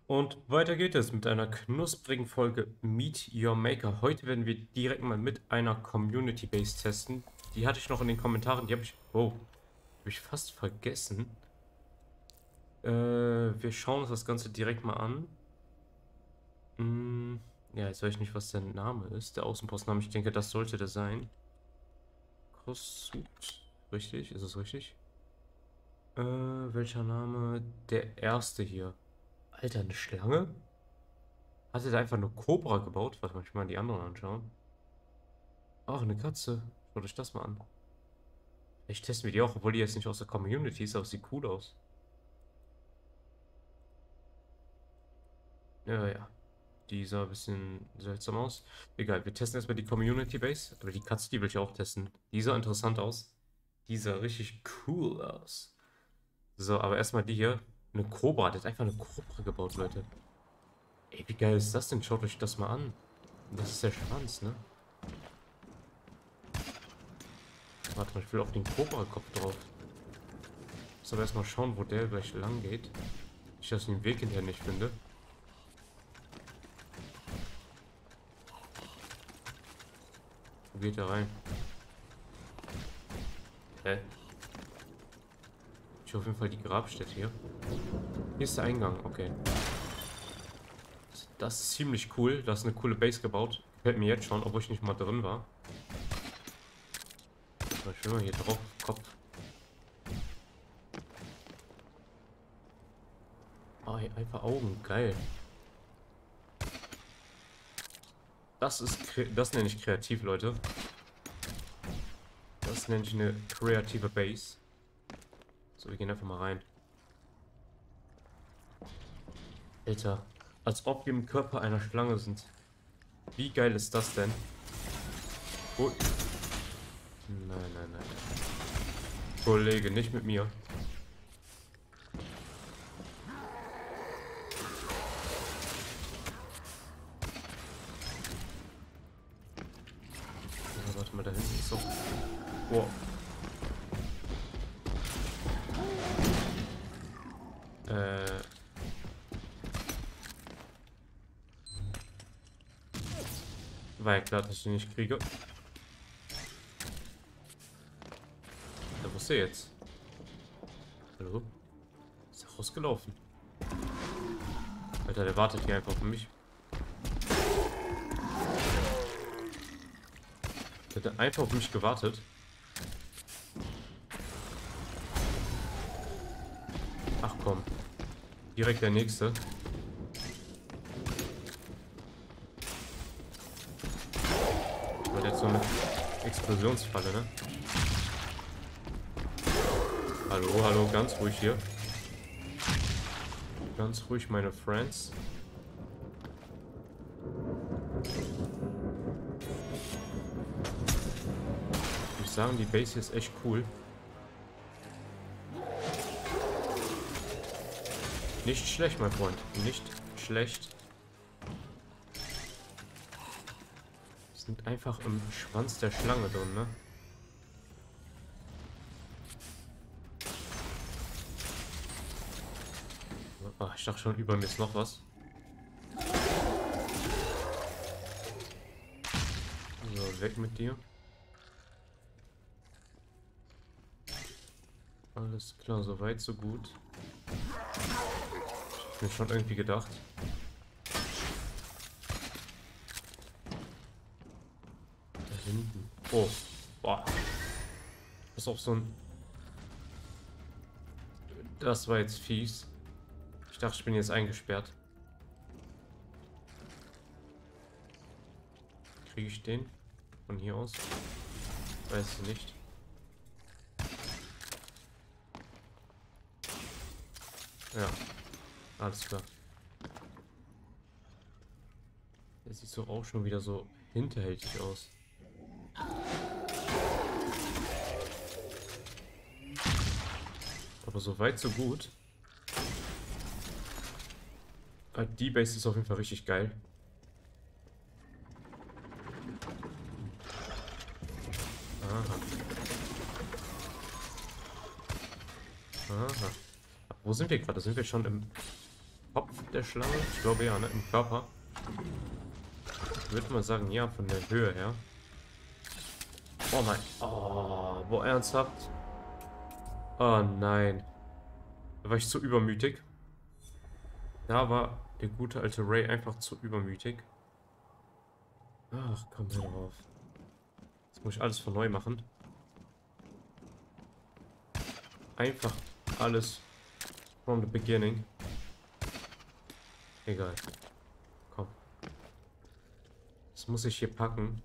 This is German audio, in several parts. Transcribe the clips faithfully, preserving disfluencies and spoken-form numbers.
Und weiter geht es mit einer knusprigen Folge Meet Your Maker. Heute werden wir direkt mal mit einer Community Base testen. Die hatte ich noch in den Kommentaren, die habe ich... Oh, habe ich fast vergessen. Äh, wir schauen uns das Ganze direkt mal an. Hm, ja, jetzt weiß ich nicht, was der Name ist. Der Außenpostname, ich denke, das sollte der sein. Kossuth. Richtig? Ist es richtig? Äh, welcher Name? Der erste hier. Alter, eine Schlange? Hat er da einfach eine Cobra gebaut? Warte mal, ich mal die anderen anschauen. Ach, eine Katze. Schaut euch das mal an. Ich teste mir die auch, obwohl die jetzt nicht aus der Community ist, aber es sieht cool aus. Ja, ja. Die sah ein bisschen seltsam aus. Egal, wir testen erstmal die Community Base. Aber die Katze, die will ich auch testen. Die sah interessant aus. Die sah richtig cool aus. So, aber erstmal die hier. Eine Cobra. Der hat einfach eine Cobra gebaut, Leute. Ey, wie geil ist das denn? Schaut euch das mal an. Das ist der Schwanz, ne? Warte mal, ich will auf den Cobra-Kopf drauf. Muss aber erstmal schauen, wo der gleich lang geht. Ich das den Weg hinterher nicht finde. Wo geht der rein? Hä? Ich auf jeden Fall die Grabstätte hier. Hier ist der Eingang, okay. Das ist ziemlich cool. Da ist eine coole Base gebaut. Gefällt mir jetzt schon, obwohl ich nicht mal drin war. Ich will mal hier drauf, Kopf. Ah, hier einfach Augen, geil. Das ist, das nenne ich kreativ, Leute. Das nenne ich eine kreative Base. So, wir gehen einfach mal rein. Alter, als ob wir im Körper einer Schlange sind. Wie geil ist das denn? Oh. Nein, nein, nein. Kollege, nicht mit mir. Ja, warte mal, da hinten ist so. Wow. Äh. War ja klar, dass ich den nicht kriege. Ja, wo ist der jetzt? Hallo? Ist er rausgelaufen? Alter, der wartet hier einfach auf mich. Der hat einfach auf mich gewartet. Ach komm. Direkt der nächste. War jetzt so eine Explosionsfalle, ne? Hallo, hallo, ganz ruhig hier. Ganz ruhig, meine Friends. Ich muss sagen, die Base hier ist echt cool. Nicht schlecht, mein Freund. Nicht schlecht. Sind einfach im Schwanz der Schlange drin, ne? Ach, ich dachte schon, über mir ist noch was. So, weg mit dir. Alles klar, so weit, so gut. Ich hab mir schon irgendwie gedacht. Da hinten. Oh. Boah. Das ist auch so ein... Das war jetzt fies. Ich dachte, ich bin jetzt eingesperrt. Kriege ich den? Von hier aus? Weiß ich nicht. Ja. Alles klar. Der sieht so auch schon wieder so hinterhältig aus. Aber so weit, so gut. Die Base ist auf jeden Fall richtig geil. Aha. Aha. Wo sind wir gerade? Sind wir schon im Kopf der Schlange? Ich glaube ja, ne? Im Körper. Ich würde mal sagen, ja, von der Höhe her. Oh nein. Oh, wo ernsthaft? Oh nein. Da war ich zu übermütig. Da war der gute alte Ray einfach zu übermütig. Ach, komm her drauf. Jetzt muss ich alles von neu machen. Einfach alles from the beginning. Egal. Komm. Das muss ich hier packen.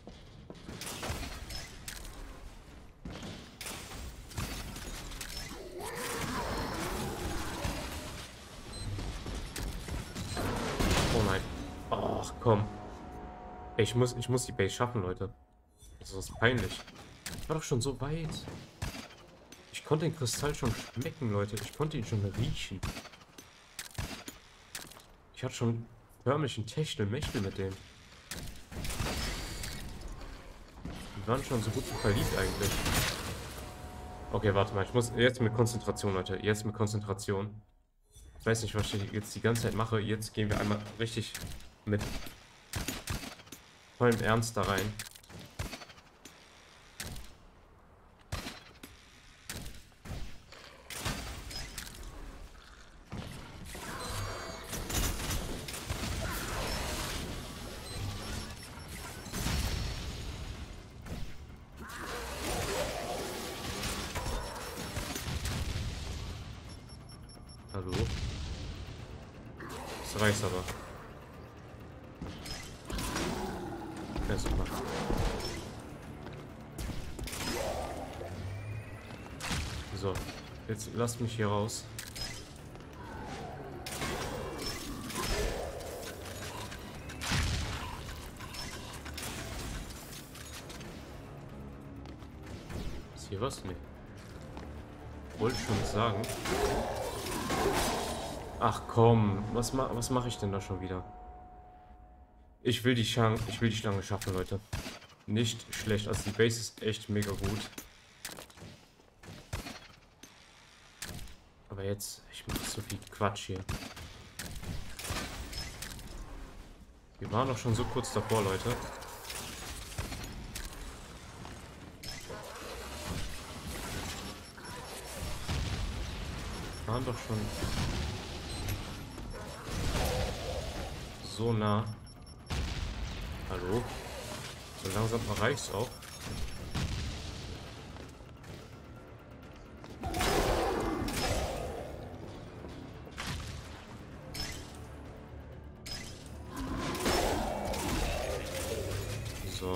Oh nein. Ach komm. Ey, ich muss, ich muss die Base schaffen, Leute. Das ist peinlich. Ich war doch schon so weit. Ich konnte den Kristall schon schmecken, Leute. Ich konnte ihn schon riechen. Ich hatte schon förmlich ein Techtelmechtel mit dem. Die waren schon so gut wie verliebt eigentlich. Okay, warte mal. Ich muss jetzt mit Konzentration, Leute. Jetzt mit Konzentration. Ich weiß nicht, was ich jetzt die ganze Zeit mache. Jetzt gehen wir einmal richtig mit vollem Ernst da rein. Hallo? Das reicht aber. Ja, super. So, jetzt lasst mich hier raus. Ist hier was? Nee. Wollte schon sagen. Ach komm, was, ma was mache ich denn da schon wieder? Ich will die Schlange, ich will die Schlange schaffen, Leute. Nicht schlecht, also die Base ist echt mega gut. Aber jetzt, ich mache so viel Quatsch hier. Wir waren doch schon so kurz davor, Leute. Wir waren doch schon so nah. Hallo? So langsam reicht's auch. So.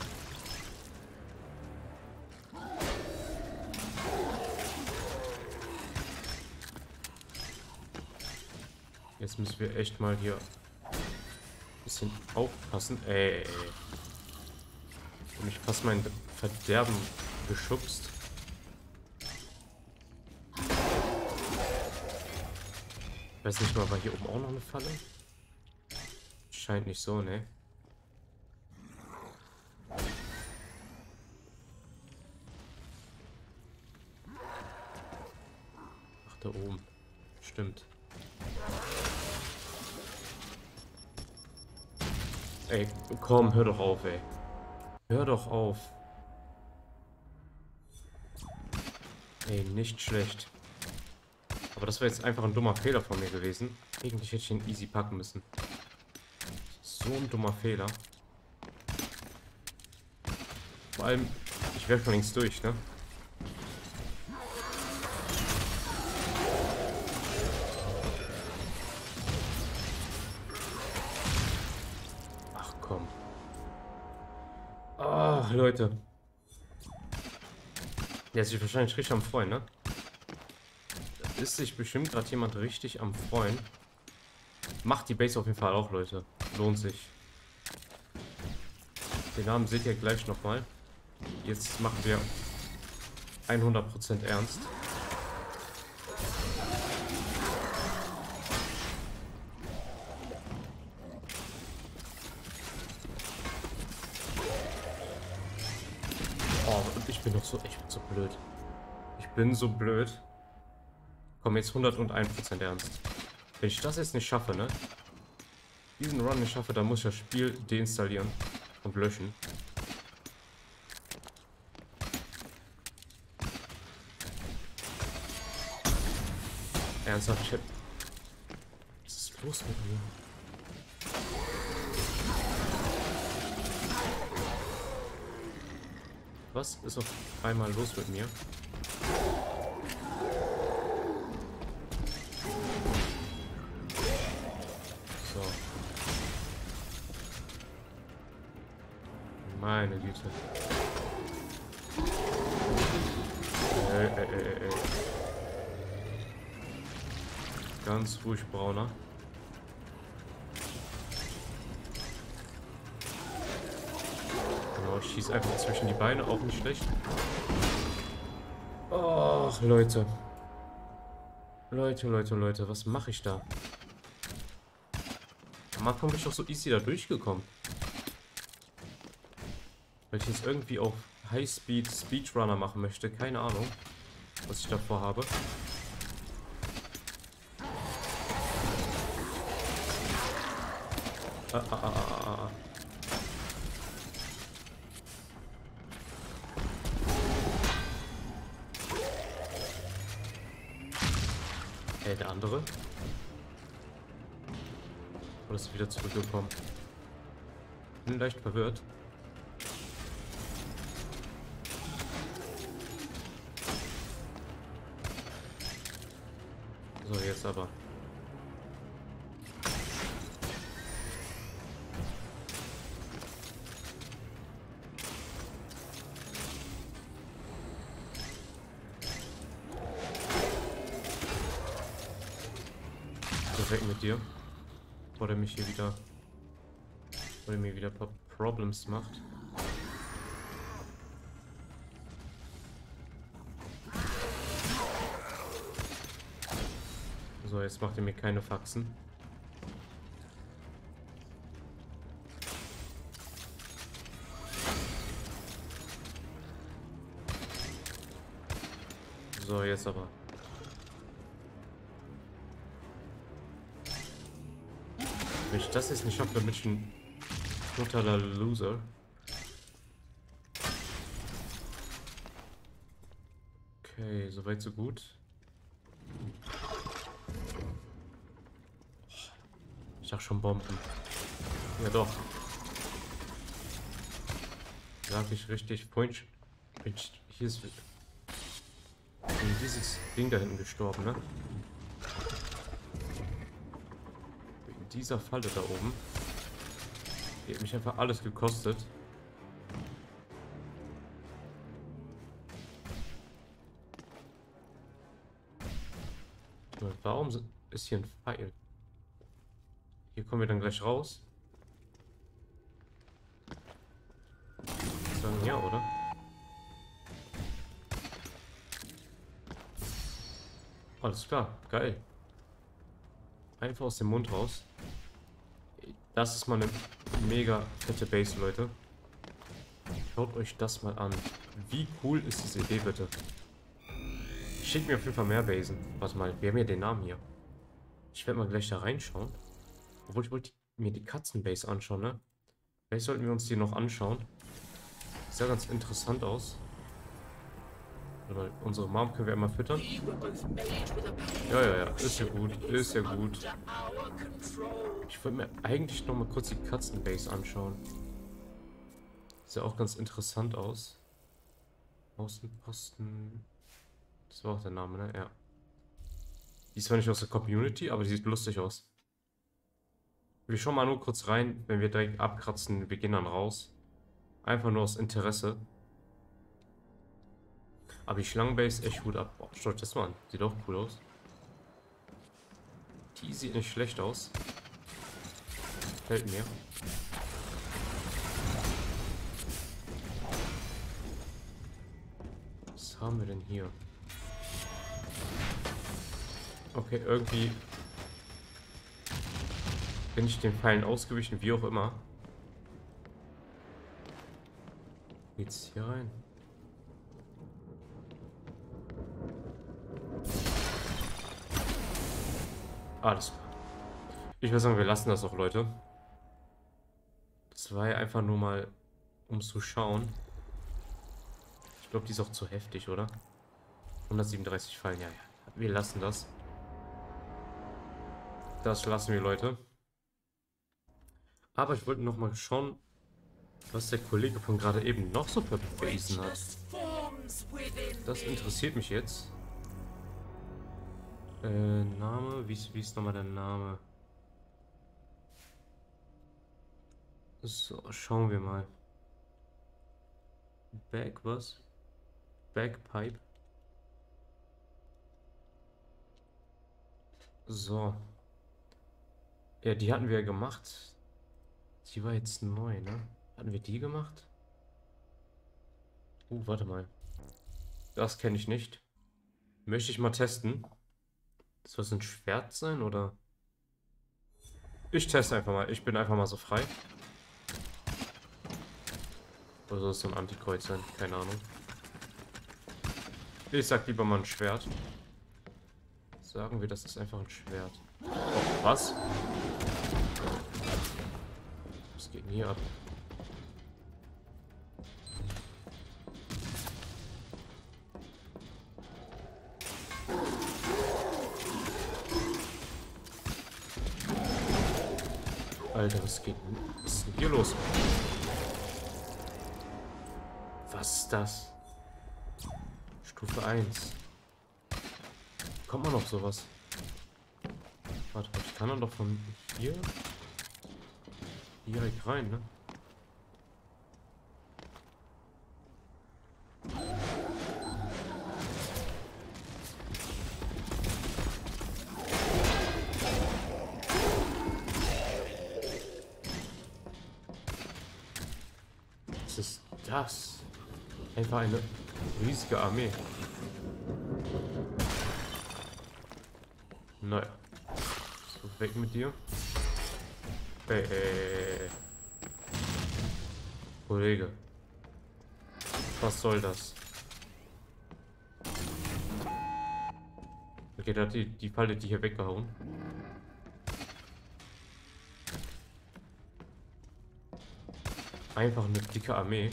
Jetzt müssen wir echt mal hier ein bisschen aufpassen. Ey, ey. Ich hab mich fast mein Verderben geschubst. Ich weiß nicht mal, war hier oben auch noch eine Falle? Scheint nicht so, ne? Ach, da oben. Stimmt. Ey, komm, hör doch auf, ey. Hör doch auf. Ey, nicht schlecht. Aber das wäre jetzt einfach ein dummer Fehler von mir gewesen. Eigentlich hätte ich ihn easy packen müssen. So ein dummer Fehler. Vor allem, ich wäre schon längst durch, ne? Ach komm. Ach, Leute. Der ist sich wahrscheinlich richtig am Freuen, ne? Da ist sich bestimmt gerade jemand richtig am Freuen. Macht die Base auf jeden Fall auch, Leute. Lohnt sich. Den Namen seht ihr gleich nochmal. Jetzt machen wir hundert Prozent ernst. Oh, und ich bin doch so, ich bin so blöd. Ich bin so blöd. Komm, jetzt hunderteins Prozent ernst. Wenn ich das jetzt nicht schaffe, ne? Diesen Run nicht schaffe, dann muss ich das Spiel deinstallieren und löschen. Ernsthaft, ich hab... Was ist los mit mir? Was ist auf einmal los mit mir? So. Meine Güte. Ey, ey, ey, ey. Ganz ruhig, Brauner. Genau, ich schieße einfach zwischen die Beine, auch nicht schlecht. Ach, Leute. Leute, Leute, Leute, was mache ich da? Am Anfang bin ich doch so easy da durchgekommen. Weil ich jetzt irgendwie auf Highspeed Speedrunner machen möchte. Keine Ahnung, was ich davor habe. Ah, ah, ah, ah, ah. Hey, der andere? Oder ist wieder zurückgekommen? Bin leicht verwirrt. So, jetzt aber. So, weg mit dir. Bevor der mich hier wieder... Bevor der mir wieder ein paar Problems macht. So, jetzt macht er mir keine Faxen. So, jetzt aber. Wenn ich das jetzt nicht schaffe, dann bin ich ein totaler Loser. Okay, soweit so gut. Ich dachte schon Bomben. Ja doch. Sag ich richtig. Vorhin, hier ist dieses Ding da hinten gestorben, ne? Wegen dieser Falle da oben. Die hat mich einfach alles gekostet. Warum ist hier ein Pfeil? Hier kommen wir dann gleich raus. Sagen ja, oder? Alles klar, geil. Einfach aus dem Mund raus. Das ist mal eine mega fette Base, Leute. Schaut euch das mal an. Wie cool ist diese Idee, bitte? Schickt mir auf jeden Fall mehr Basen. Warte mal, wir haben ja den Namen hier. Ich werde mal gleich da reinschauen. Obwohl, ich wollte mir die Katzenbase anschauen, ne? Vielleicht sollten wir uns die noch anschauen. Sieht ja ganz interessant aus. Mal, unsere Mom können wir einmal füttern. Ja, ja, ja. Ist ja gut. Ist ja gut. Ich wollte mir eigentlich noch mal kurz die Katzenbase anschauen. Sieht ja auch ganz interessant aus. Außenposten. Das war auch der Name, ne? Ja. Die ist zwar nicht aus der Community, aber die sieht lustig aus. Wir schauen mal nur kurz rein, wenn wir direkt abkratzen, wir gehen dann raus. Einfach nur aus Interesse. Aber die Schlangenbase echt gut ab. Boah, schaut das mal an. Sieht auch cool aus. Die sieht nicht schlecht aus. Gefällt mir. Was haben wir denn hier? Okay, irgendwie bin ich den Pfeilen ausgewichen, wie auch immer. Geht's hier rein? Alles klar. Ich würde sagen, wir lassen das auch, Leute. Das war ja einfach nur mal, um zu schauen. Ich glaube, die ist auch zu heftig, oder? hundertsiebenunddreißig Fallen, ja, ja. Wir lassen das. Das lassen wir, Leute. Aber ich wollte noch mal schauen, was der Kollege von gerade eben noch so bewiesen hat. Das interessiert mich jetzt. Äh, Name? Wie ist, wie ist nochmal der Name? So, schauen wir mal. Back, was? Backpipe. So. Ja, die hatten wir ja gemacht. Die war jetzt neu, ne? Hatten wir die gemacht? Uh, warte mal. Das kenne ich nicht. Möchte ich mal testen. Soll es ein Schwert sein, oder? Ich teste einfach mal. Ich bin einfach mal so frei. Oder soll es so ein Antikreuz sein? Keine Ahnung. Ich sag lieber mal ein Schwert. Sagen wir, das ist einfach ein Schwert. Oh, was? Was geht denn hier ab? Alter, was geht denn? Was ist denn hier los? Was ist das? Stufe eins. Kommt man auf sowas? Warte, ich kann dann doch von hier direkt rein, ne? Was ist das? Einfach eine riesige Armee. Naja. So, weg mit dir. Ey, ey, ey, ey. Kollege. Was soll das? Okay, da hat die, die Falle die hier weggehauen. Einfach eine dicke Armee.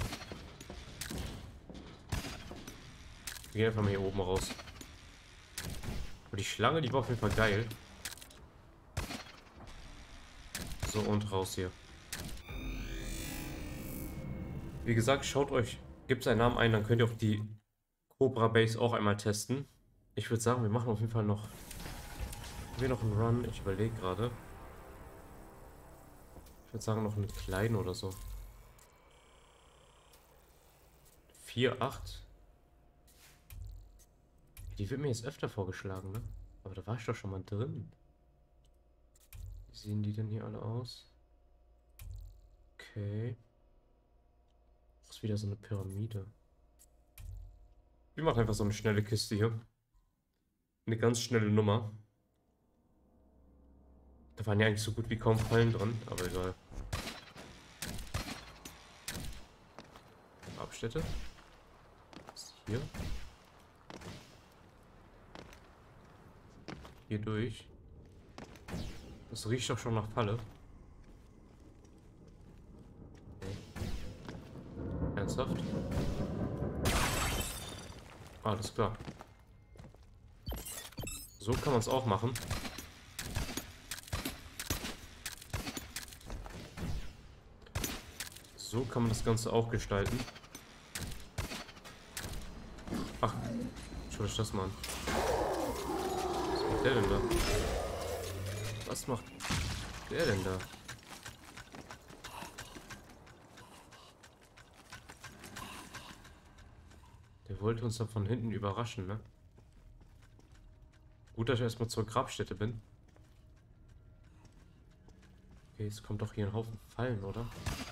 Wir gehen einfach mal hier oben raus. Aber die Schlange, die war auf jeden Fall geil. So, und raus hier. Wie gesagt, schaut euch, gebt seinen Namen ein, dann könnt ihr auch die Cobra Base auch einmal testen. Ich würde sagen, wir machen auf jeden Fall noch, wir noch einen Run. Ich überlege gerade. Ich würde sagen, noch einen kleinen oder so. vier, acht. Die wird mir jetzt öfter vorgeschlagen, ne? Aber da war ich doch schon mal drin. Wie sehen die denn hier alle aus? Okay. Das ist wieder so eine Pyramide. Wir machen einfach so eine schnelle Kiste hier. Eine ganz schnelle Nummer. Da waren ja eigentlich so gut wie kaum Fallen drin, aber egal. Abstätte. Was ist hier? Hier durch. Das riecht doch schon nach Falle. Okay. Ernsthaft? Alles klar. So kann man es auch machen. So kann man das Ganze auch gestalten. Ach, schau euch das mal an. Was macht der denn da? Was macht der denn da? Der wollte uns dann von hinten überraschen, ne? Gut, dass ich erstmal zur Grabstätte bin. Okay, jetzt kommt doch hier ein Haufen Fallen, oder?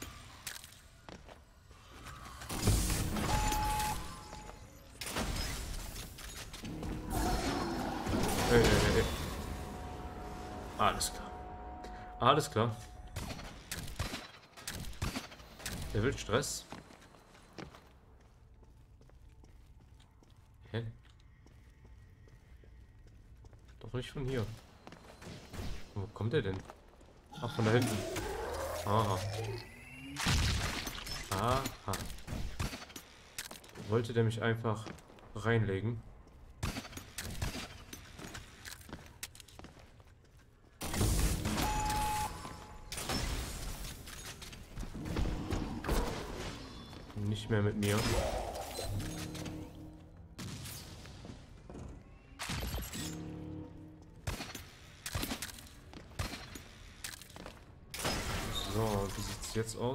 Hey, hey, hey. Alles klar. Alles klar. Der will Stress. Hä? Doch nicht von hier. Wo kommt er denn? Ach, von da hinten. Aha. Aha. Wollte der mich einfach reinlegen? Nicht mehr mit mir. So, wie sieht's jetzt aus?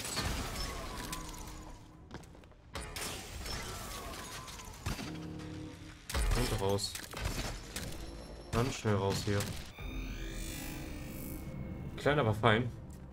Und raus. Ganz schnell raus hier. Klein, aber fein.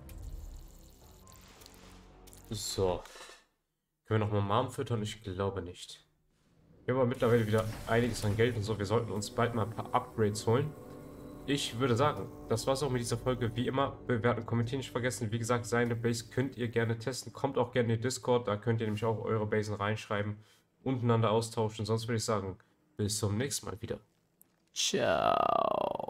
So. Können wir nochmal Mom füttern? Ich glaube nicht. Wir haben aber mittlerweile wieder einiges an Geld und so. Wir sollten uns bald mal ein paar Upgrades holen. Ich würde sagen, das war's auch mit dieser Folge. Wie immer, bewerten, kommentieren nicht vergessen. Wie gesagt, seine Base könnt ihr gerne testen. Kommt auch gerne in den Discord. Da könnt ihr nämlich auch eure Basen reinschreiben. Untereinander austauschen. Sonst würde ich sagen, bis zum nächsten Mal wieder. Ciao.